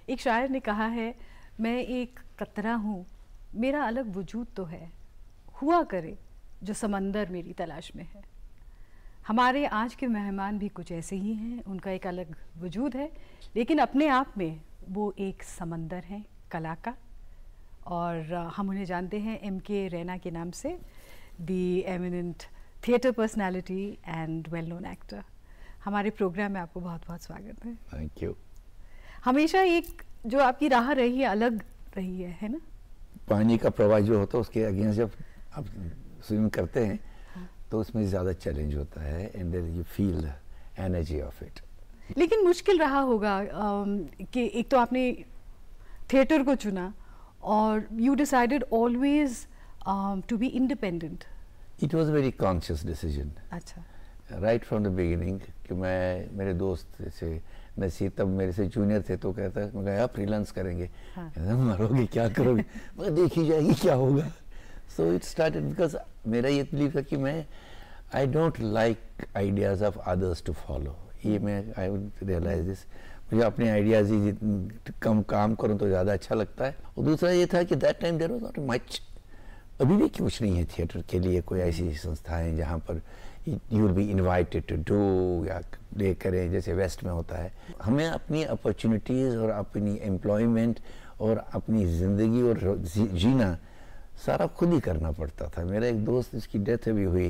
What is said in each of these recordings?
एक शायर ने कहा है, मैं एक कतरा हूँ, मेरा अलग वजूद तो है, हुआ करे जो समंदर मेरी तलाश में है। हमारे आज के मेहमान भी कुछ ऐसे ही हैं, उनका एक अलग वजूद है, लेकिन अपने आप में वो एक समंदर है कला का। और हम उन्हें जानते हैं MK रैना के नाम से, the eminent theatre personality and well known actor. हमारे प्रोग्राम में आपको बहुत बहुत स्वागत है। Thank you. हमेशा एक जो आपकी राह रही है, अलग रही है ना? पानी का प्रवाह जो होता है उसके अगेंस्ट जब आप स्विमिंग करते हैं तो उसमें ज़्यादा चैलेंज होता है and then you feel the energy of it. लेकिन मुश्किल रहा होगा कि एक तो आपने थिएटर को चुना और you decided always to be independent. It was very conscious decision. अच्छा। राइट फ्रॉम द बिगिनिंग कि मेरे दोस्त जैसे नसीर तब मेरे से जूनियर थे तो कहता है मैं आप फ्रीलांस करेंगे। हाँ। मरोगे क्या करोगे? मैं देखी जाएगी क्या होगा। सो इट स्टार्टेड बिकॉज मेरा ये बिलीव था कि मैं I don't like ideas of others to follow. ये मैं आई वुड रियलाइज दिस, मुझे अपने आइडियाज ही कम काम करूँ तो ज़्यादा अच्छा लगता है। और दूसरा ये था कि that time there was not much, अभी भी कुछ नहीं है थिएटर के लिए कोई ऐसी संस्थाएं जहाँ पर you will be invited to do या प्ले करें जैसे वेस्ट में होता है। हमें अपनी अपॉर्चुनिटीज़ और अपनी एम्प्लॉयमेंट और अपनी ज़िंदगी और जीना सारा खुद ही करना पड़ता था। मेरा एक दोस्त जिसकी डेथ अभी हुई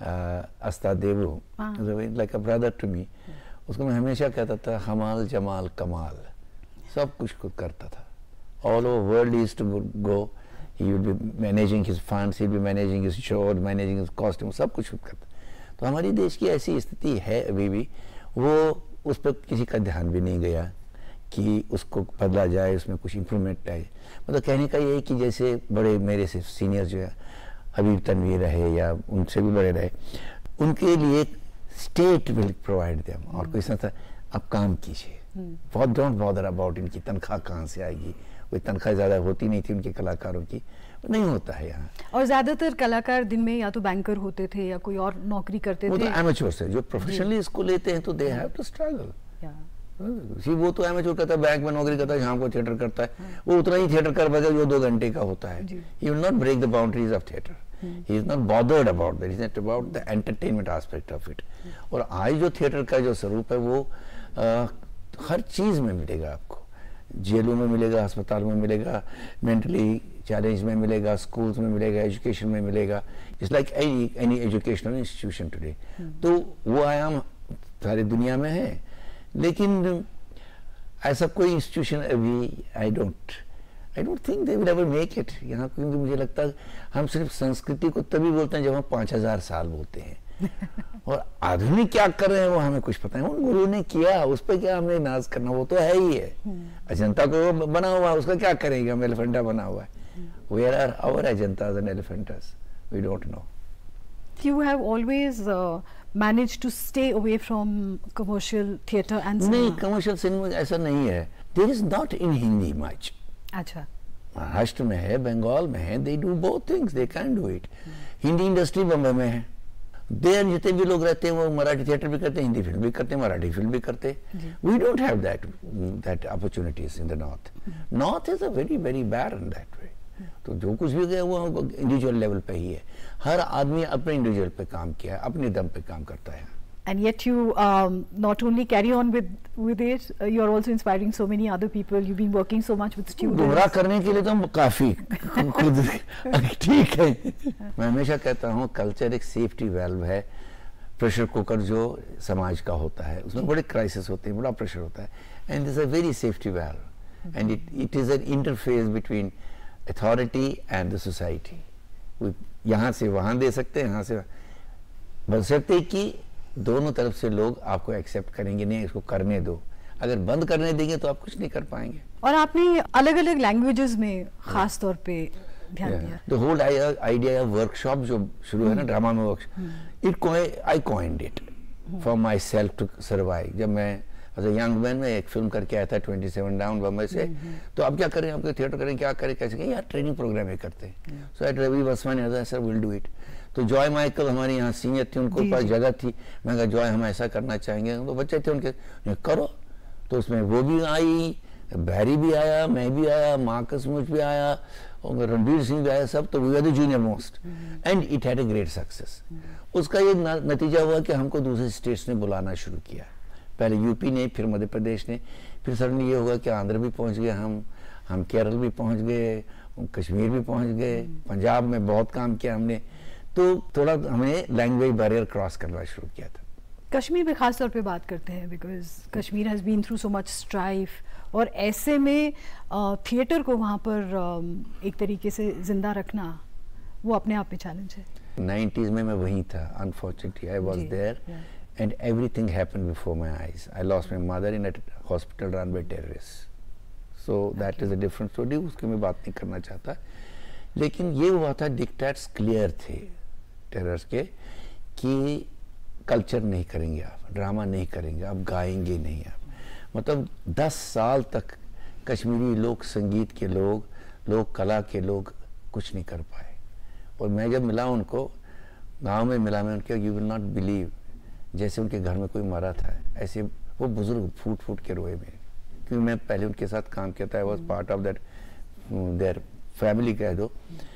अस्ता देवो, like a brother to me, उसको मैं हमेशा कहता था हमाल जमाल कमाल, सब कुछ खुद करता था। All over world is to go, he will be managing his funds, he will be managing his show, managing his costume, सब कुछ खुद करता। तो हमारी देश की ऐसी स्थिति है अभी भी, वो उस पर किसी का ध्यान भी नहीं गया कि उसको बदला जाए, उसमें कुछ इम्प्रूवमेंट आए। मतलब कहने का ये है कि जैसे बड़े मेरे से सीनियर जो है अभी तनवीर रहे या उनसे भी बड़े रहे, उनके लिए स्टेट विल प्रोवाइड देम और कोई संस्था, आप काम कीजिए, बहुत डोंट बॉदर अबाउट इनकी तनख्वाह कहाँ से आएगी। कोई तनख्वाह ज़्यादा होती नहीं थी उनके कलाकारों की, नहीं होता है यहाँ। और ज़्यादातर कलाकार दिन में या तो बैंकर होते थे या कोई और नौकरी करते थे। वो तो एमेच्योर्स है, जो प्रोफेशनली इसको लेते हैं तो दे हैव टू स्ट्रगल। वो तो एमेच्योर करता है, बैंक में नौकरी करता है, शाम को थिएटर करता है, वो उतना ही थिएटर कर पाएगा जो 2 घंटे का होता है। He will not break the boundaries of theatre, he is not bothered about that, he is not about the entertainment aspect of it. और आज जो थिएटर का जो स्वरूप है वो हर चीज़ में मिलेगा आपको, जेलों में मिलेगा, अस्पताल में मिलेगा, मेंटली चैलेंज में मिलेगा, स्कूल्स में मिलेगा, एजुकेशन में मिलेगा। It's like any educational institution today. तो वो आयाम सारी दुनिया में है, लेकिन ऐसा कोई इंस्टीट्यूशन अभी I don't think they will ever make it यहाँ। क्योंकि मुझे लगता है हम सिर्फ संस्कृति को तभी बोलते हैं जब हम 5000 साल बोलते हैं और आधुनिक क्या कर रहे हैं वो हमें कुछ पता है। उन गुरु ने किया, उस पर क्या हमें नाज करना, वो तो है ही है। अजंता को बना हुआ उसका क्या करेंगे, हम एलिफेंटा बना हुआ है। Where are our ajantas and elephantas? We don't know. You have always managed to stay away from commercial theatre and cinema. नहीं, commercial cinema ऐसा नहीं है। There is not in Hindi much. अच्छा। महाराष्ट्र में है, बंगाल में है, they do both things, they can do it. Hindi industry Bombay में है। देर जितने भी लोग रहते हैं वो मराठी थिएटर भी करते हैं, हिंदी फिल्म भी करते हैं, मराठी फिल्म भी करते हैं। We don't have that opportunities in the north. North is a very very barren that way. तो जो कुछ भी गया वो इंडिविजुअल लेवल पे ही है। हर आदमी अपने इंडिविजुअल पे काम किया है, अपने दम पे काम करता है। And yet you not only carry on with it, you are also inspiring so many other people. You've been working so much with students. गुमराह करने के लिए तो हम काफी खुद ठीक है। मैं हमेशा कहता हूँ कल्चर एक सेफ्टी वेल्व है। प्रेशर कुकर जो समाज का होता है उसमें बड़े क्राइसिस होते हैं, बड़ा प्रेशर होता है, and this a very safety valve and it is an interface between authority and the society. यहाँ से वहाँ दे सकते हैं, यहाँ से बशर्ते कि दोनों तरफ से लोग आपको एक्सेप्ट करेंगे, नहीं इसको करने दो। अगर बंद करने देंगे तो आप कुछ नहीं कर पाएंगे। और आपने अलग अलग लैंग्वेजेस में खास तौर पे ध्यान दिया। The whole idea of workshop जो शुरू है ना ड्रामा में, workshop I coined it for myself to survive. जब मैं एज अ यंग मैन में एक फिल्म करके आया था 27 डाउन बम्बई से, तो अब क्या करें, आपके थिएटर करें, क्या करें, कैसे करें, यार ट्रेनिंग प्रोग्राम ही करते हैं। So at Ravi Vaswani sir will do it. तो जॉय माइकल हमारे यहाँ सीनियर थी, उनको पास जगह थी, मैं कहा जॉय हम ऐसा करना चाहेंगे, तो बच्चे थे उनके, करो। तो उसमें वो भी आई, बैरी भी आया, मैं भी आया, मार्कस मुझ भी आया, और रणबीर सिंह भी आया, सब तो we are the junior most and it had a great success. उसका ये नतीजा हुआ कि हमको दूसरे स्टेट्स ने बुलाना शुरू किया, पहले यूपी ने, फिर मध्य प्रदेश ने, फिर सडनली ये होगा कि आंध्र भी पहुंच गए, हम केरल भी पहुंच गए, कश्मीर भी पहुंच गए, पंजाब में बहुत काम किया हमने, तो थोड़ा हमने लैंग्वेज बैरियर क्रॉस करना शुरू किया था। कश्मीर पे खास तौर पे बात करते हैं because Kashmir has been through so much strife, और ऐसे में थिएटर को वहाँ पर एक तरीके से जिंदा रखना वो अपने आप में चैलेंज है। 90s में मैं वहीं था, unfortunately I was there and everything happened before my eyes. I lost my mother in a hospital run by terrorist, so that is a different story, उसकी मैं बात नहीं करना चाहता। लेकिन ये हुआ था, डिक्टेट्स क्लियर थे टेरर्स के कि कल्चर नहीं करेंगे आप, ड्रामा नहीं करेंगे आप, गाएंगे नहीं आप। मतलब 10 साल तक कश्मीरी लोक संगीत के लोग, लोक कला के लोग कुछ नहीं कर पाए। और मैं जब मिला उनको, गांव में मिला मैं उनके, यू विल नॉट बिलीव, जैसे उनके घर में कोई मरा था, ऐसे वो बुजुर्ग फूट फूट के रोए मेरे, क्योंकि मैं पहले उनके साथ काम किया था, I was part of that their family कह दो।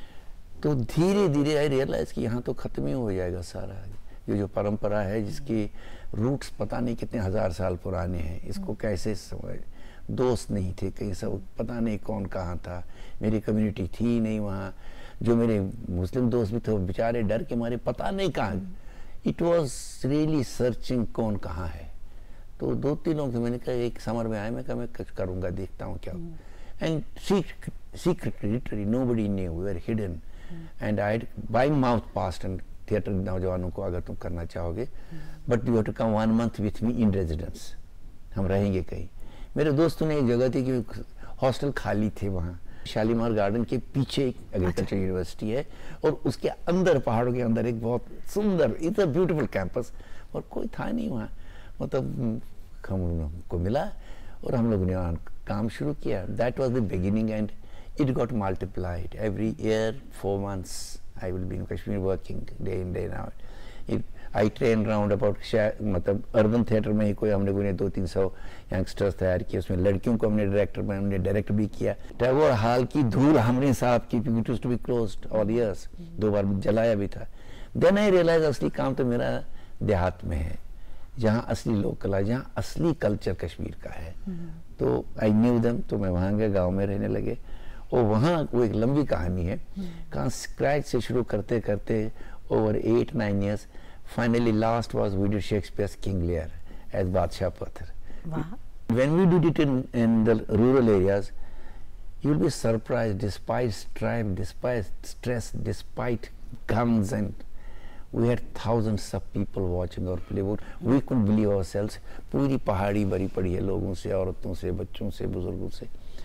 तो धीरे धीरे आई रियलाइज कि यहाँ तो खत्म ही हो जाएगा सारा, ये जो परंपरा है जिसकी रूट्स पता नहीं कितने 1000 साल पुराने हैं, इसको कैसे समझ। दोस्त नहीं थे कहीं, सब पता नहीं कौन कहाँ था, मेरी कम्युनिटी थी नहीं वहाँ, जो मेरे मुस्लिम दोस्त भी थे बेचारे डर के मारे पता नहीं कहाँ। इट वॉज रियली सर्चिंग कौन कहाँ है। तो 2-3 लोग थे, मैंने कहा एक समर में आए, मैं कहा मैं कुछ करूँगा, देखता हूँ क्या। And secretly literally nobody knew, we were hidden and I had by mouth passed and theatre नौजवानों को अगर तुम करना चाहोगे, but you have to come 1 month with me in residence, हम रहेंगे कहीं। मेरे दोस्तों ने एक जगह थी कि हॉस्टल खाली थे वहाँ, शालीमार गार्डन के पीछे एक एग्रीकल्चर यूनिवर्सिटी है और उसके अंदर पहाड़ों के अंदर एक बहुत सुंदर, इट्स अ ब्यूटीफुल कैंपस, और कोई था नहीं वहाँ। मतलब हमको मिला और हम लोगों ने वहाँ काम शुरू किया। That was the beginning and it got multiplied every year 4 months I will be in Kashmir working day in day out. I train round about मतलब अर्बन थिएटर में ही कोई हमने 200-300 यंगस्टर्स तैयार किए, उसमें लड़कियों को हमने डायरेक्टर में हमने डायरेक्ट भी किया। टैगोर हॉल की धूल हमने साफ की, it used to be closed all years, 2 बार जलाया भी था। देन आई रियलाइज असली काम तो मेरा देहात में है, जहाँ असली लोक कला, जहाँ असली कल्चर कश्मीर का है। तो आई न्यू देम, तो मैं वहाँ गया, गाँव में रहने लगे। और वहाँ वो एक लंबी कहानी है, कहाँ स्क्रैच से शुरू करते करते over 8-9 years, finally last was we did Shakespeare's King Lear as Badshah Pathar. When we did it in the rural areas, you will be surprised, despite strife, despite stress, despite guns, and we had thousands of people watching our play. We couldn't believe ourselves. पूरी पहाड़ी भरी पड़ी है लोगों से, औरतों से, बच्चों से, बुजुर्गों से।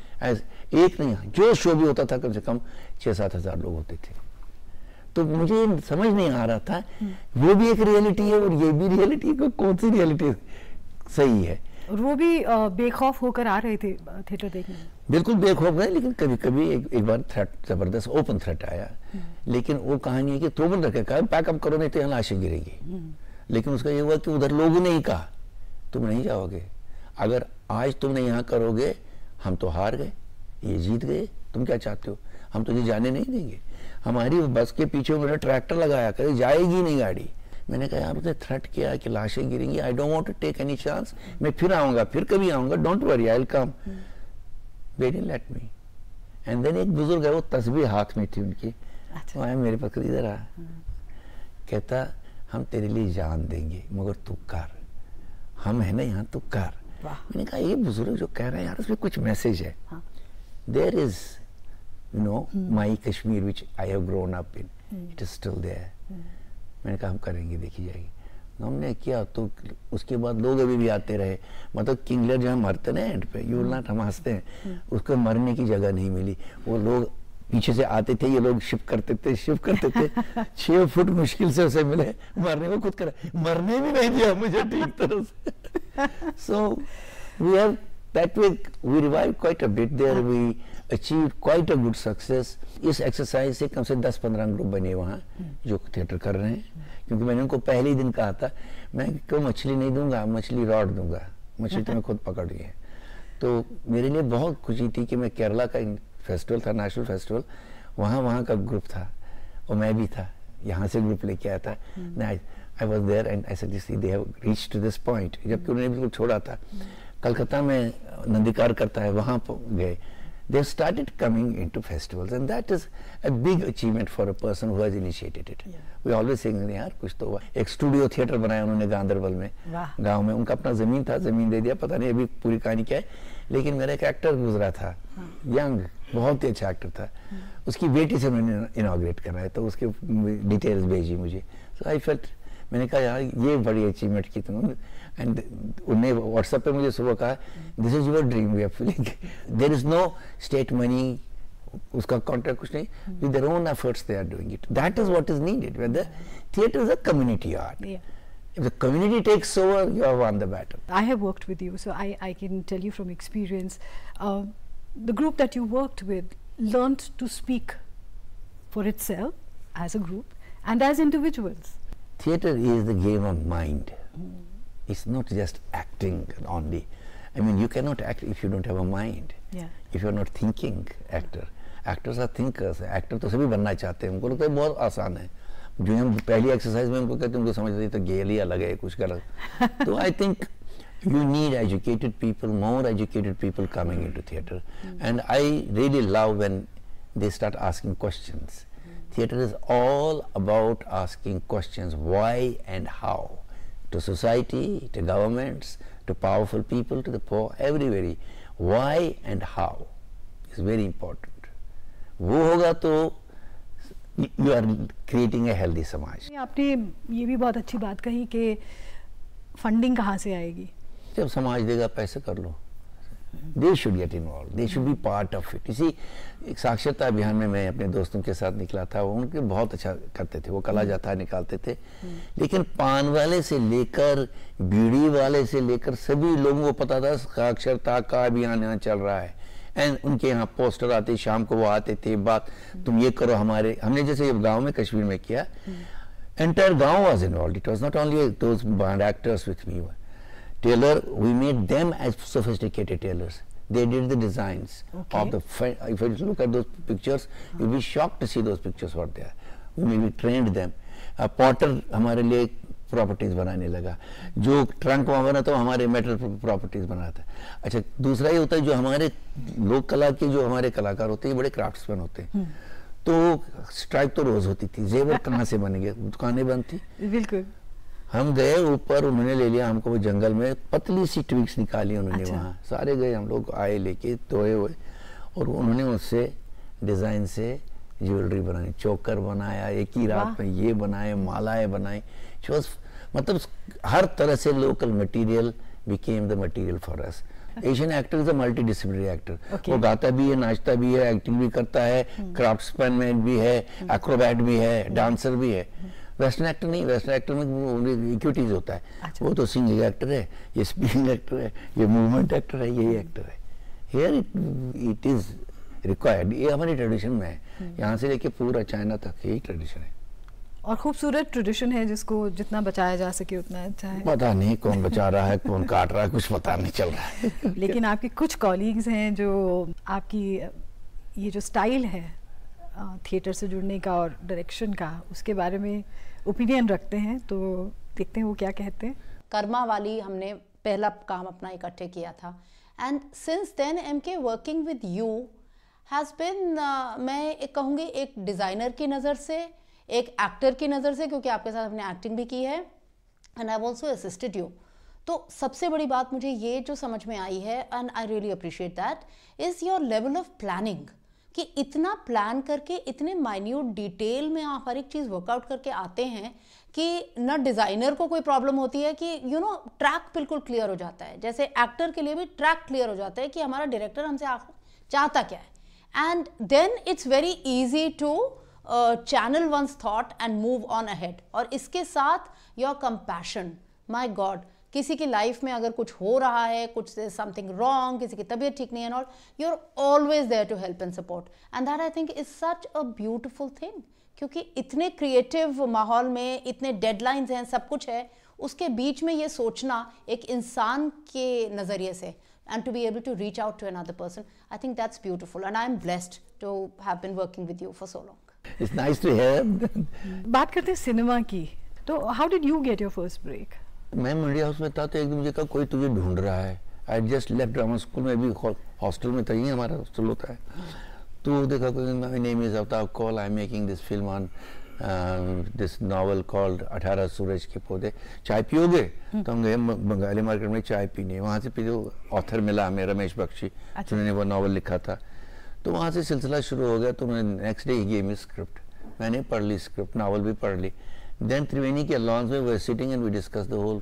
एक नहीं, जो शो भी होता था कम से कम 6-7 हज़ार लोग होते थे। तो मुझे समझ नहीं आ रहा था, वो भी एक रियलिटी है और ये भी रियलिटी है, कौन सी रियलिटी सही है। और वो भी बेखौफ होकर आ रहे थे थिएटर देखने। बिल्कुल बेखौफ गए, लेकिन कभी कभी एक बार थ्रेट, जबरदस्त ओपन थ्रेट आया। लेकिन वो कहानी है कि तोमर रखे कहा पैकअप करो नहीं तो यहाँ लाशें गिरेगी। लेकिन उसका ये हुआ कि उधर लोगों ने ही कहा तुम नहीं जाओगे, अगर आज तुमने यहाँ करोगे हम तो हार गए, ये जीत गए, तुम क्या चाहते हो, हम तुझे जाने नहीं देंगे। हमारी बस के पीछे उन्होंने ट्रैक्टर लगाया, करे जाएगी नहीं गाड़ी। मैंने कहा यार उसने थ्रेट किया कि लाशें गिरेंगी, I don't want to take any chance, मैं फिर आऊंगा, फिर कभी आऊंगा, don't worry I will come. They didn't let me. And then एक बुजुर्ग है, वो तस्बीह हाथ में थी उनकी, वो आया मेरे पास, इधर आ, कहता हम तेरे लिए जान देंगे मगर तू कर, हम है ना यहाँ, तू कर। मैंने कहा ये बुजुर्ग जो कह रहे हैं यार उसमें कुछ मैसेज है। There is you know my Kashmir which I have grown up in, it is still there. मैंने कहा हम करेंगे, देखी जाएगी। हमने किया, तो उसके बाद लोग अभी भी आते रहे। मतलब किंगलर जो है मरते ना एंड पे, यू विल नॉट, हम हंसते हैं, उसको मरने की जगह नहीं मिली। वो लोग पीछे से आते थे, ये लोग शिफ्ट करते थे 6 फुट मुश्किल से उसे मिले, मरने को खुद करा, मरने भी नहीं दिया मुझे ठीक तरह से। So we have that way we revived quite a bit there, we achieved quite a good success। इस एक्सरसाइज से कम से 10-15 ग्रुप बने वहाँ जो थिएटर कर रहे हैं। क्योंकि मैंने उनको पहले ही दिन कहा था मैं क्यों मछली नहीं दूंगा, मछली रॉड दूंगा, मछली तो मैं खुद पकड़ गई है। तो मेरे लिए बहुत खुशी थी कि मैं केरला का फेस्टिवल था, नेशनल फेस्टिवल, वहाँ का ग्रुप था और मैं भी था, यहाँ से ग्रुप लेके आया था। I was there and I said they have reached to this point, जबकि उन्होंने बिल्कुल छोड़ा था। कलकत्ता में नंदीकार करता है, वहाँ गए। They have started coming into festivals, and that is a big achievement for a person who has initiated it. Yeah. We always saying यार कुछ तो हुआ। एक स्टूडियो थिएटर बनाया उन्होंने गांधरबल में, गांव में। उनका अपना जमीन था, जमीन दे दिया, पता नहीं अभी पूरी कहानी क्या है। लेकिन मेरा एक एक्टर गुजरा था, यंग, बहुत ही अच्छा एक्टर था, उसकी बेटी से मैंने इनॉग्रेट कराया, तो उसके डिटेल्स भेजी मुझे। So I felt, मैंने कहा यार ये बड़ी अचीवमेंट की तुम। एंड उन्हें व्हाट्सएप पे मुझे सुबह कहा, this is your dream we are feeling, there is no state money, उसका कॉन्ट्रैक्ट कुछ नहीं, with their own efforts they are doing it. That is what is needed, when the theatre is a community art. If the community takes over, you have won the battle. I have worked with you, so I can tell you from experience. The group that you worked with learned to speak for itself as a group and as individuals. Theatre is the game of mind. It's not just acting only. I mean, you cannot act if you don't have a mind. Yeah. If you are not thinking actor. Actors are thinkers. Actor तो सभी बनना चाहते हैं, उनको लगता है बहुत आसान है। जो हम पहली एक्सरसाइज में उनको कहते हैं, उनको समझ नहीं तो गेल ही अलग है, कुछ गलत। तो I think you need educated people, more educated people coming into theatre. And I really love when they start asking questions. Theatre is all about asking questions, why and how. To society, to governments, to powerful people, to the poor, everywhere. Why and how is very important. वो होगा तो you are creating a healthy समाज। आपने ये भी बहुत अच्छी बात कही कि फंडिंग कहाँ से आएगी? जब समाज देगा पैसे कर लो। They should get involved. They should be part of it. इसी एक साक्षरता अभियान में मैं अपने दोस्तों के साथ निकला था, वो उनके बहुत अच्छा करते थे, वो कला जाता निकालते थे। लेकिन पान वाले से लेकर बीड़ी वाले से लेकर सभी लोगों को पता था साक्षरता का अभियान यहाँ चल रहा है। एंड उनके यहाँ पोस्टर आते, शाम को वो आते थे, बात तुम ये करो हमारे, हमने जैसे गाँव में कश्मीर में किया, एंटायर गाँव was involve. It was not only those band actors with me. Tailor, we made them as sophisticated tailors. They did the designs of the. If you look at those pictures, you'll be shocked to see those pictures what they are. We trained them. Potter हमारे लिए properties बनाने लगा, जो trunk वहाँ बना तो हमारे metal properties बनाता है। अच्छा, दूसरा ये होता है जो हमारे लोक कला के जो हमारे कलाकार होते हैं, बड़े क्राफ्ट्समैन होते हैं। तो स्ट्राइक तो रोज होती थी, जेवर कहाँ से बनेंगे, दुकानें बंद थी। बिल्कुल। हम गए ऊपर, उन्होंने ले लिया हमको, वो जंगल में पतली सी ट्विग्स निकाली उन्होंने। अच्छा। वहाँ सारे गए, हम लोग आए लेके धोए हुए, और उन्होंने उससे डिज़ाइन से ज्वेलरी बनाई, चोकर बनाया, एक ही रात में ये बनाए, मालाएं बनाई। मतलब हर तरह से local material became the material for us. Asian actor is a multidisciplinary actor. वो गाता भी है, नाचता भी है, एक्टिंग भी करता है, क्राफ्ट्समैन भी है, एक्रोबैट भी है, डांसर भी है। वेस्टर्न एक्टर नहीं, वेस्टर्न एक्टर में इक्विटीज होता है। अच्छा। वो तो सिंगिंग एक्टर है, ये स्पीकिंग एक्टर है, ये मूवमेंट एक्टर है, यही एक्टर है। Here it is required. ये हमारी ट्रेडिशन में है, यहाँ से लेके पूरा चाइना तक यही ट्रेडिशन है। और खूबसूरत ट्रेडिशन है जिसको जितना बचाया जा सके उतना अच्छा है। पता नहीं कौन बचा रहा है, कौन काट रहा है, कुछ पता नहीं चल रहा है। लेकिन आपके कुछ कॉलीग्स हैं जो आपकी ये जो स्टाइल है थिएटर से जुड़ने का और डायरेक्शन का, उसके बारे में ओपिनियन रखते हैं, तो देखते हैं वो क्या कहते हैं। कर्मा वाली हमने पहला काम अपना इकट्ठे किया था, and since then MK working with you has been, मैं एक कहूँगी एक डिज़ाइनर की नज़र से, एक एक्टर की नज़र से, क्योंकि आपके साथ हमने एक्टिंग भी की है, and I have also assisted you. तो सबसे बड़ी बात मुझे ये जो समझ में आई है, and I really appreciate that, is your level of planning, कि इतना प्लान करके इतने माइन्यूट डिटेल में आप हर एक चीज़ वर्कआउट करके आते हैं कि न डिज़ाइनर को कोई प्रॉब्लम होती है कि ट्रैक बिल्कुल क्लियर हो जाता है। जैसे एक्टर के लिए भी ट्रैक क्लियर हो जाता है कि हमारा डायरेक्टर हमसे चाहता क्या है, and then it's very easy to channel one's thought and move on ahead. और इसके साथ योर कंपैशन, माय गॉड, किसी की लाइफ में अगर कुछ हो रहा है, कुछ समथिंग रॉन्ग, किसी की तबीयत ठीक नहीं है, और you are always there to help and support, and that I think is such a beautiful thing. क्योंकि इतने क्रिएटिव माहौल में इतने डेडलाइंस हैं, सब कुछ है, उसके बीच में ये सोचना एक इंसान के नज़रिए से and to be able to reach out to another person. I think that's beautiful, and I'm blessed to have been working with you for so long. It's nice to hear. बात करते हैं सिनेमा की, तो how did you get your first break? मैं media house में था तो एक दिन मुझे कहा कोई तुझे ढूंढ रहा है. I just left drama school में, भी हॉस्टल में था, ही हमारा हॉस्टल होता है. तो देखा कोई, my name is Avtav Kaul, I'm making this film on this novel called 18 सूरज के पौधे, चाय पियोगे? तो हम गए बंगाली मार्केट में चाय पीने. वहाँ से फिर ऑथर मिला हमें, रमेश बख्शी, जिन्होंने वो नॉवल लिखा था. तो वहाँ से सिलसिला शुरू हो गया. तो मैं नेक्स्ट डे ही गेव मी स्क्रिप्ट, मैंने पढ़ ली स्क्रिप्ट, नावल भी पढ़ ली. देन त्रिवेणी के लॉन्च में we sitting and we discuss the whole.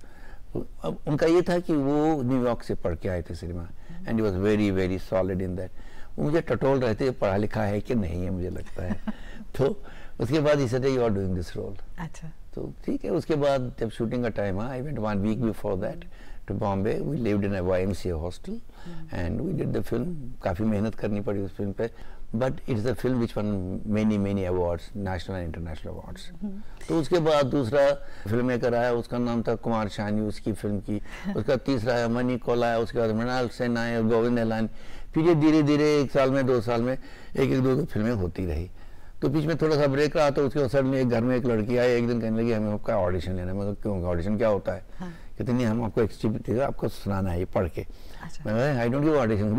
अब उनका ये था कि वो न्यूयॉर्क से पढ़ के आए थे cinema, and he was very very solid in that. वो मुझे टटोल रहे थे पढ़ा लिखा है कि नहीं है, मुझे लगता है. तो उसके बाद he said you are doing this role. अच्छा, तो ठीक है. उसके बाद जब शूटिंग का टाइम आया, I went 1 week before that to Bombay. We lived in a YMCA hostel and we did the film. काफ़ी मेहनत करनी पड़ी उस फिल्म पे, but it's a film which won many awards, national and international awards. तो उसके बाद दूसरा फिल्म मेकर आया, उसका नाम था कुमार शानी, उसकी फिल्म की. उसका तीसरा आया मनी कौल आया, उसके बाद मृणाल सेन आए, गोविंद एलानी. फिर ये धीरे धीरे 1 साल में 2 साल में एक 2 फिल्में होती रही. तो बीच में थोड़ा सा ब्रेक रहा. तो उसके बाद में एक घर में एक लड़की आई, एक दिन कहने लगी हमें आपका ऑडिशन लेना है. मैं क्यों, ऑडिशन क्या होता है? हाँ. कहते नहीं, हम आपको एक स्क्रिप्ट देगा, आपको सुनाना है ये पढ़ के. मैं आई डोंट गिव ऑडिशन.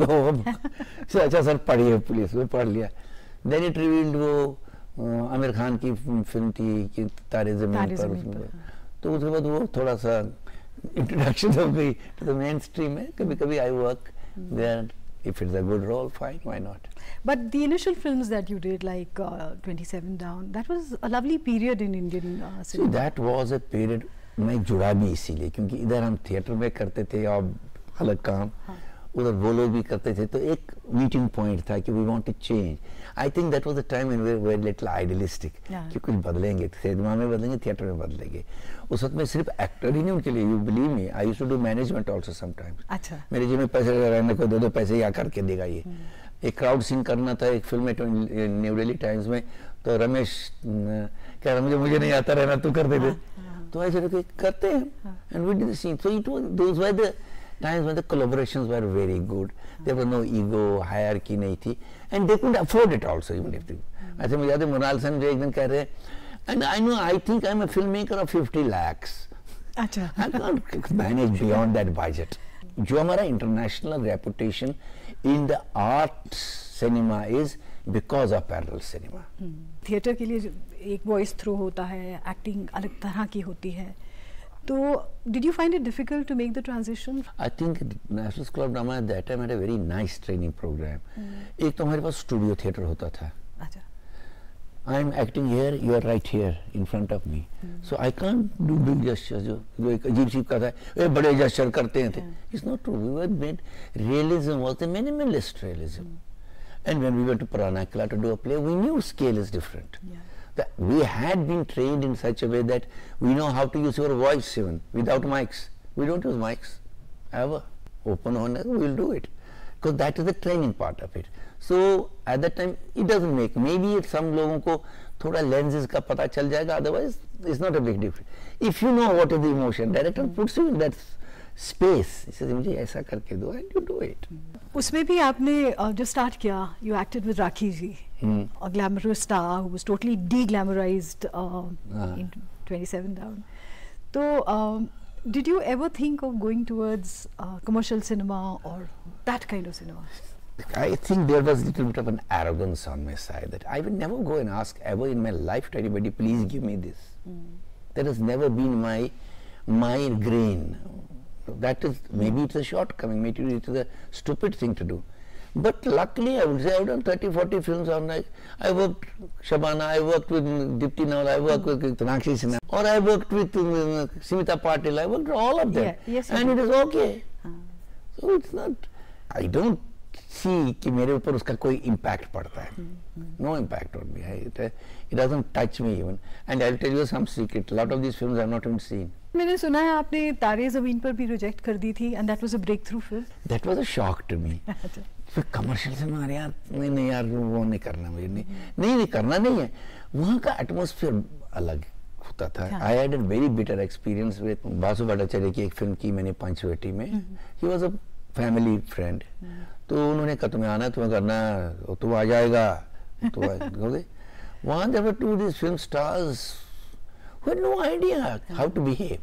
अच्छा सर पढ़िए प्लीज. वो पढ़ लिया. देन इट रिवील्ड, वो आमिर खान की फिल्म थी कि तारे ज़मीन पर, उसमें. तो उसके बाद वो थोड़ा सा इंट्रोडक्शन हो गई टू द मेन स्ट्रीम में. कभी कभी I work there. If it's a good role, fine, why not? But the initial films that you did, like 27 Down, that was a lovely period in Indian cinema. See, that was a period. मैं जुड़ा भी इसीलिए क्योंकि इधर हम theatre में करते थे और अलग काम, उधर वो लोग भी करते थे. तो एक मीटिंग पॉइंट था कि we want to change. I think that was the time when we were little idealistic कि कुछ बदलेंगे, सिनेमा में बदलेंगे, थिएटर में बदलेंगे. उस वक्त में सिर्फ एक्टर ही नहीं उनके लिए, you believe me, I used to do management also sometimes. अच्छा, मेरे जेब में पैसे रहने को 2 पैसे या करके देगा ये. एक क्राउड सीन करना था एक फिल्म में न्यू दिल्ली टाइम्स में. तो रमेश कह रहा मुझे नहीं आता रहना, तू कर दे दे. तो ऐसे करते हैं and we did the scene. So it was those were the times when the collaborations were very good. There was no ego, hierarchy नहीं थी, and they couldn't afford it also even if they. ऐसे मुझे याद है मृणाल सेन मुझे एक दिन कह रहे, and I think I'm a filmmaker of 50 lakhs. अच्छा, I can't manage beyond that budget. जो हमारा international reputation in the art cinema is because of parallel cinema. Theatre के लिए एक वॉइस थ्रू होता है, एक्टिंग अलग तरह की होती है. तो did you find it difficult to make the transition? I think National School of Drama at that time had a very nice training program. एक तो हमारे पास स्टूडियो थिएटर होता था. अच्छा. I am acting here, you are right here in front of me. So I can't do big gestures. जो एक अजीब सी कथा है, ये बड़े gesture करते हैं थे. It's not true. We were made, realism was the minimalist realism. And when we went to Paranakala to do a play, we knew scale is different. Yeah. We had been trained in such a way that we know how to use your voice even without mics. We don't use mics ever. Open honor, we will do it because that is the training part of it. So at that time it doesn't make. Maybe some लोगों को थोड़ा lenses का पता चल जाएगा. Otherwise it's not a big difference. If you know what is the emotion, director puts you in that space. He says मुझे ऐसा करके दो and you do it. उसमें भी आपने जो स्टार्ट किया, you acted with Rakhi ji, a glamorous star who was totally de-glamorized in 27 Down. So did you ever think of going towards commercial cinema or that kind of cinema? I think there was a little bit of an arrogance on my side that I would never go and ask ever in my life to anybody, please give me this. That has never been my grain. That is, maybe it's a shortcoming, maybe it is a stupid thing to do. But luckily, I would say I've done 30, 40 films on like, I worked Shabana, I worked with Dipti Nawal, I worked with Nakshi Sinha, or I worked with Smita Patil, I worked with all of them. Yeah, yes, and it is okay. So it's not, I don't see कि मेरे ऊपर उसका कोई impact पड़ता है. No impact on me. It doesn't touch me even. And I'll tell you some secret. A lot of these films I've not even seen. मैंने सुना है आपने तारे ज़मीन पर भी रिजेक्ट कर दी थी, and that was a breakthrough film. That was a shock to me. फिर कमर्शियल सिनेमा यार नहीं यार वो नहीं करना मुझे नहीं करना नहीं है. वहाँ का एटमॉस्फेयर अलग होता था. I had a very bitter experience with Basu Bhattacharya की एक फिल्म की मैंने पंचवटी में. He was a family friend, तो उन्होंने कहा तुम्हें आना, तुम्हें करना, तू आ जाएगा, तो वहाँ there were two these film stars who had no idea how to behave.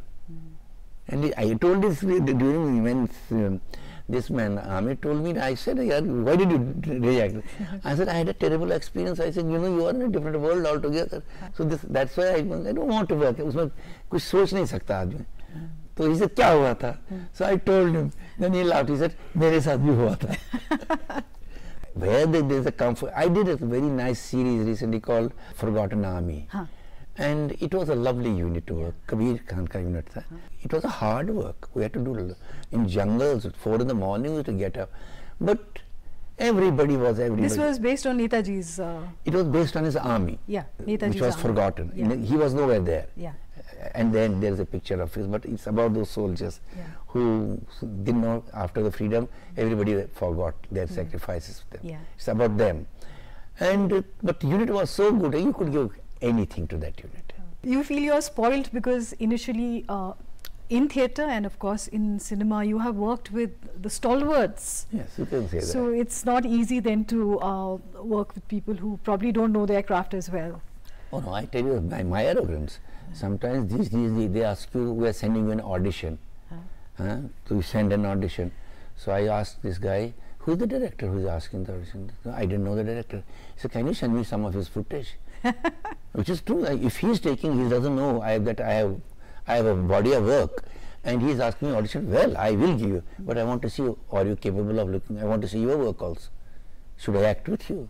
And I told this during when this man Amit told me, I said, why did you react? I said, I had a terrible experience. I said, you are in a different world altogether. So that's why I don't want to work. उसमें कुछ सोच नहीं सकता आदमी. तो he said, क्या हुआ था? So I told him. Then he laughed. He said, मेरे साथ भी हुआ था. Where there is a comfort. I did a very nice series recently called Forgotten Army. And it was a lovely unit to work. Kabir Khan ka unit tha. It was a hard work. We had to do in jungles at 4 in the morning. We had to get up. But everybody. This was based on Netaji's. It was based on his army. Yeah, Netaji's which was army. forgotten. Yeah. He was nowhere there. Yeah. And then there is a picture of his. But it's about those soldiers who didn't know after the freedom. Everybody forgot their sacrifices. Yeah. It's about them. And but the unit was so good. You could give anything to that unit. You feel you are spoiled because initially in theatre and of course in cinema you have worked with the stalwarts. Yes, you can say that. So it's not easy then to work with people who probably don't know their craft as well. Oh no, I tell you, my arrogance. Sometimes these they ask you, we are sending you an audition. To send an audition. So I asked this guy, who is the director who is asking the audition? I didn't know the director. He said, can you send me some of his footage? Which is true. If he is taking, he doesn't know I have a body of work, and he is asking me audition. Well, I will give you, but I want to see you. Are you capable of looking? I want to see your work also. Should I act with you?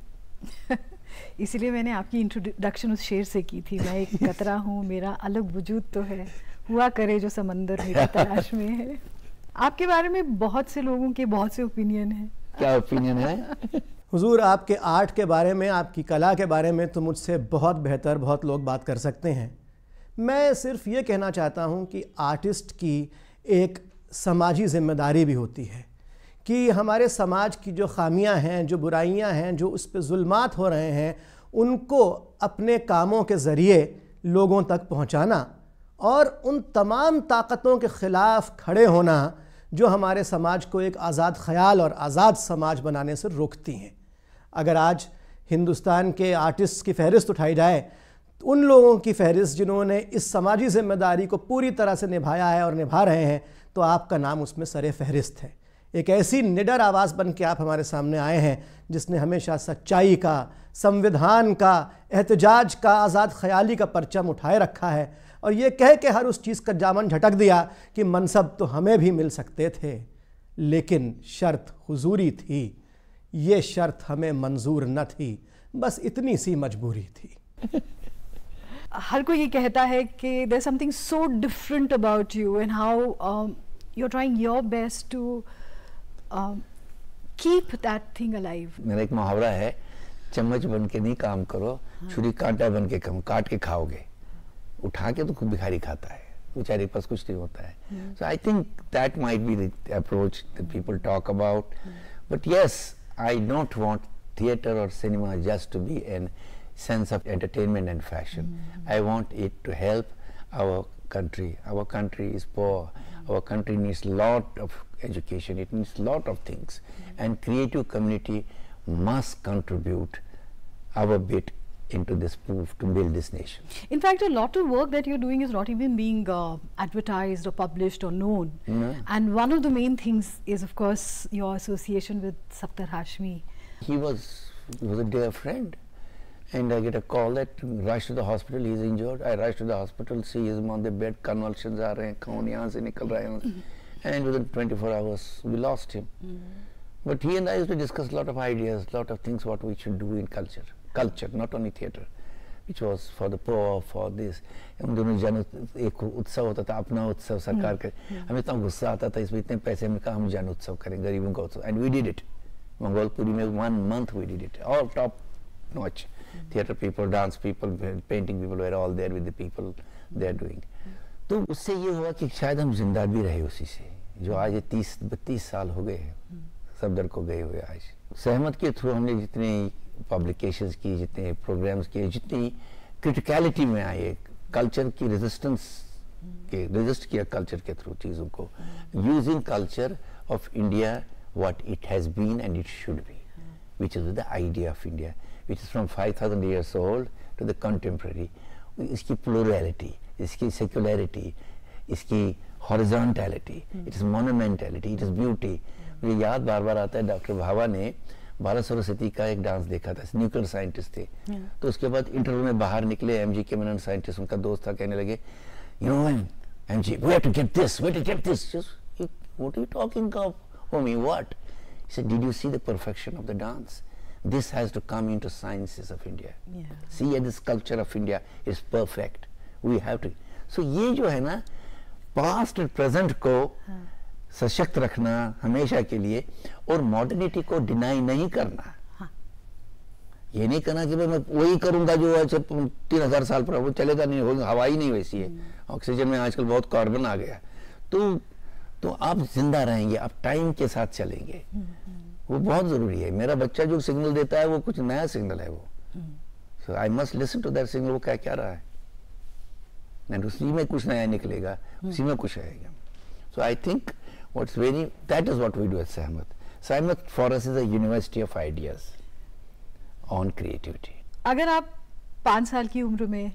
इसीलिए मैंने आपकी introduction उस शेर से की थी, मैं एक कतरा हूँ, मेरा अलग वजूद तो है, हुआ करे जो समंदर मेरी तलाश में है. आपके बारे में बहुत से लोगों के बहुत से ओपिनियन हैं. क्या ओपिनियन है? हुजूर, आपके आर्ट के बारे में, आपकी कला के बारे में तो मुझसे बहुत बेहतर बहुत लोग बात कर सकते हैं. मैं सिर्फ ये कहना चाहता हूँ कि आर्टिस्ट की एक समाजी जिम्मेदारी भी होती है कि हमारे समाज की जो खामियां हैं, जो बुराइयां हैं, जो उस पर जुल्मात हो रहे हैं, उनको अपने कामों के ज़रिए लोगों तक पहुंचाना और उन तमाम ताकतों के ख़िलाफ़ खड़े होना जो हमारे समाज को एक आज़ाद ख़याल और आज़ाद समाज बनाने से रोकती हैं. अगर आज हिंदुस्तान के आर्टिस्ट की फ़हरिस्त उठाई जाए, उन लोगों की फ़हरिस्त जिन्होंने इस समाजी ज़िम्मेदारी को पूरी तरह से निभाया है और निभा रहे हैं, तो आपका नाम उसमें सरे फ़हरिस्त है. एक ऐसी निडर आवाज़ बन के आप हमारे सामने आए हैं जिसने हमेशा सच्चाई का, संविधान का, एहतजाज का, आज़ाद ख़याली का परचम उठाए रखा है और ये कह के हर उस चीज़ का दामन झटक दिया कि मनसब तो हमें भी मिल सकते थे, लेकिन शर्त हुजूरी थी, ये शर्त हमें मंजूर न थी, बस इतनी सी मजबूरी थी. हर कोई ये कहता है कि there something so different about you and how you are trying your best to keep that thing alive. मेरा एक मुहावरा है, चम्मच बन के नहीं काम करो, छुरी कांटा बन के काम, काट के खाओगे, उठा के तो खुद भिखारी खाता है, बेचारे के पास कुछ नहीं होता है. So I think that might be the approach that people talk about. But yes, I don't want theatre or cinema just to be a sense of entertainment and fashion. I want it to help our country. Our country is poor. Our country needs lot of education. It needs lot of things. And creative community must contribute our bit into this move to build this nation. In fact, a lot of work that you're doing is not even being advertised or published or known. And one of the main things is, of course, your association with Safdar Hashmi. He was a dear friend. And I get a call that rush to the hospital, he is injured. I rush to the hospital, see him on the bed, convulsions are रहे हैं, खून यहाँ से निकल रहा है. And within 24 hours, we lost him. But he and I used to discuss a lot of ideas, a lot of things what we should do in culture. Culture, not only theatre, which was for the poor, for this. हम दोनों जन एक उत्सव होता था, अपना उत्सव सरकार के. हमें इतना गुस्सा आता था, इसमें इतने पैसे हमने कहा हम जन उत्सव करें, गरीबों का उत्सव. And we did it. Mangolpuri में 1 month we did it. All top notch. Theatre people, dance people, painting people were all there with the people they are doing. तो उससे ये हुआ कि शायद हम जिंदा भी रहे उसी से, जो आज 30-32 साल हो गए हैं सफदर को गए हुए. आज सहमत के थ्रू हमने जितने पब्लिकेशंस की, जितने प्रोग्राम्स किए, जितनी क्रिटिकलिटी में आए, कल्चर की रेजिस्टेंस के रेजिस्ट किया कल्चर के थ्रू चीज़ों को, using culture of India what it has been and it should be, which is the idea of India, which is from 5,000 years old to the contemporary. इसकी plurality, इसकी secularity, इसकी horizontality, it is monumentality, it is beauty. मुझे याद बार बार आता है doctor भावा ने बाला सरस्वती का एक डांस देखा था, न्यूक्लियर साइंटिस्ट थे, तो उसके बाद इंटरव्यू में बाहर निकले एमजी के मेनन साइंटिस्ट, उनका दोस्त था, कहने लगे you know MG we have to get this, we have to get this, just what are you talking of Homi what, he said did you see the perfection of the dance, this has to come into sciences of India. See, this culture of India is perfect. We have to. So ये जो है ना past and present को सशक्त रखना हमेशा के लिए, और मॉडर्निटी को डिनाई नहीं करना. ये नहीं करना कि भाई मैं वही करूंगा जो अच्छा 3000 साल पर, वो चलेगा नहीं, होगा, हवा ही नहीं वैसी है, ऑक्सीजन में आजकल बहुत कार्बन आ गया, तो आप जिंदा रहेंगे, आप टाइम के साथ चलेंगे, वो बहुत जरूरी है. मेरा बच्चा जो सिग्नल देता है वो कुछ नया सिग्नल है वो, so I must listen to that signal, वो क्या क्या रहा है, एंड उसी में कुछ नया निकलेगा, उसी में कुछ आएगा. So I think what's very, that is what we do at Sahmat. Sahmat for us is a university of ideas on creativity. अगर आप 5 साल की उम्र में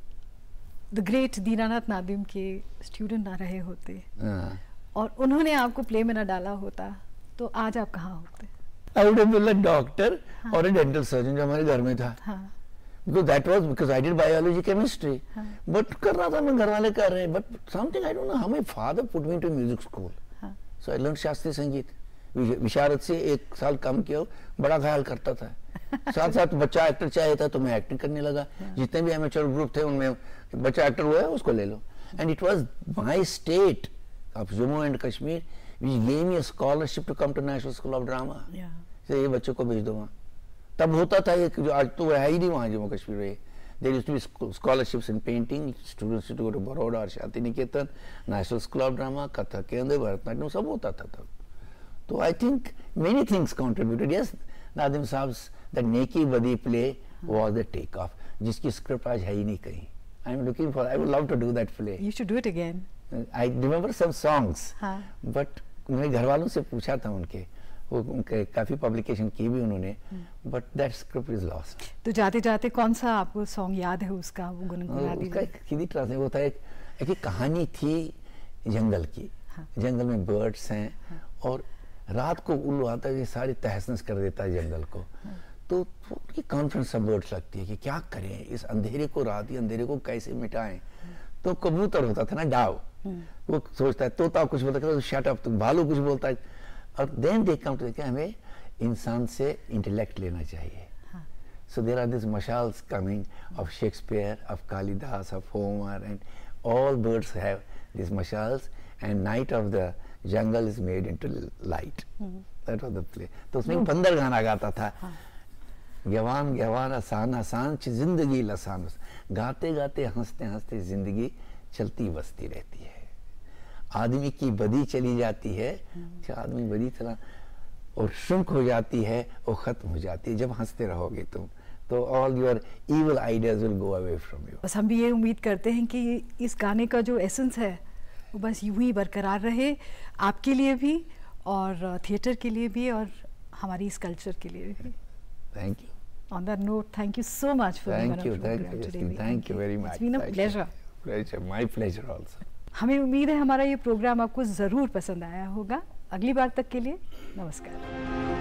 द ग्रेट दीनानाथ नादिम के स्टूडेंट ना रहे होते और उन्होंने आपको प्ले में ना डाला होता, तो आज आप कहाँ होते? I would have been a doctor or a dental surgeon, जो हमारे घर में था. Because that was because I did biology, chemistry. But कर रहा था, मैं घर वाले कर रहे हैं. But something I don't know how my father put me into music school. So I learned शास्त्रीय संगीत. विशारद से 1 साल कम किया, बड़ा ख्याल करता था. साथ साथ बच्चा एक्टर चाहिए था तो मैं एक्टिंग करने लगा. जितने भी एमेच्योर ग्रुप थे उनमें बच्चा एक्टर हुआ है उसको ले लो. And it was my state of Jammu and Kashmir which gave me a scholarship to come to National School of Drama. ये बच्चों को भेज दो वहाँ. तब होता था ये, जो आज तो है ही नहीं वहाँ जम्मू कश्मीर में. There used to be scholarships in painting, students used to go to Baroda और Shanti Niketan, National School of Drama, Kathak केंद्र, भरतनाट्यम, सब होता था तब. तो I think many things contributed. Yes, Nadim साहब that नेकी बदी play was the take off, जिसकी स्क्रिप्ट आज है ही नहीं कहीं. I am looking for, I would love to do that play. You should do it again. I remember some songs, but मैं घर वालों से पूछा था उनके, वो उनके काफी पब्लिकेशन की भी उन्होंने, but that script is lost. तो जाते जाते कौन सा आपको सॉन्ग याद है उसका, वो गुनगुना दीजिए. उसका हिंदी ट्रांसलेट होता है, एक कहानी थी जंगल की. जंगल में बर्ड्स हैं और रात को उल्लू आता है, सारी तहस-नहस कर देता है जंगल को. तो उनकी कॉन्फ्रेंस सब बर्ड्स लगती है कि क्या करें इस अंधेरे को, रात ही अंधेरे को कैसे मिटाएं. तो कबूतर होता था ना, डाव, वो सोचता है, तोता कुछ बोलता है, शट अप, तो भालू कुछ बोलता है, और देन दे कम टू, हमें इंसान से इंटेलेक्ट लेना चाहिए. So there are this mashals coming of Shakespeare, of Kalidas, of Homer, and all birds have this mashals, and night of the jungle is made into light. That was the play. तो उसमें बंदर गाना गाता था, गवान गवान आसान आसान जिंदगी लसान, गाते गाते हंसते हंसते जिंदगी चलती बसती रहती है. आदमी की बदी चली जाती है, आदमी बदी चला और शुंक हो जाती है, वो खत्म हो जाती है जब हंसते रहोगे तुम, तो all your evil ideas will go away from you. बस हम भी ये उम्मीद करते हैं कि इस गाने का जो एसेंस है वो बस यूं ही बरकरार रहे, आपके लिए भी और थिएटर के लिए भी और हमारी इस कल्चर के लिए भी. Thank you. On that note, thank you so much for being on our program today. Thank you very much. It's been a pleasure. Pleasure, my pleasure also. हमें उम्मीद है हमारा ये प्रोग्राम आपको ज़रूर पसंद आया होगा. अगली बार तक के लिए नमस्कार.